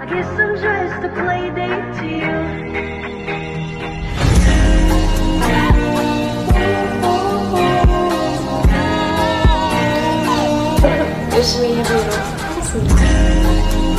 I guess I'm just a play date to you. 열심히 해보도록 하겠습니다.